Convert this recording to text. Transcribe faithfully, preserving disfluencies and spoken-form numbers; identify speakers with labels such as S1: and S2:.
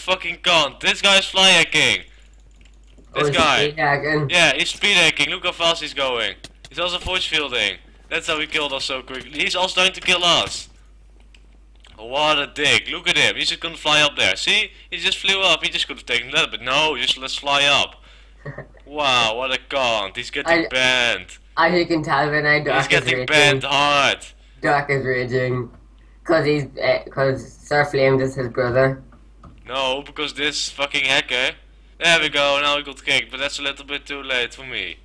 S1: fucking can't. This guy's fly hacking. This
S2: Oh, is
S1: guy.
S2: he hacking?
S1: Yeah, he's speed hacking. Look how fast he's going. He's also force fielding. That's how he killed us so quickly. He's also trying to kill us. What a dick. Look at him. He's just gonna fly up there. See? He just flew up. He just could have taken that, but no, just let's fly up. Wow, what a cunt. He's getting
S2: I-
S1: banned.
S2: As you can tell when I
S1: He's
S2: Dark is
S1: getting
S2: raging.
S1: banned hard.
S2: Dark is raging. Cause he's, uh, cause Sir Flames is his brother.
S1: No, because this fucking hacker. There we go, now we got kicked, but that's a little bit too late for me.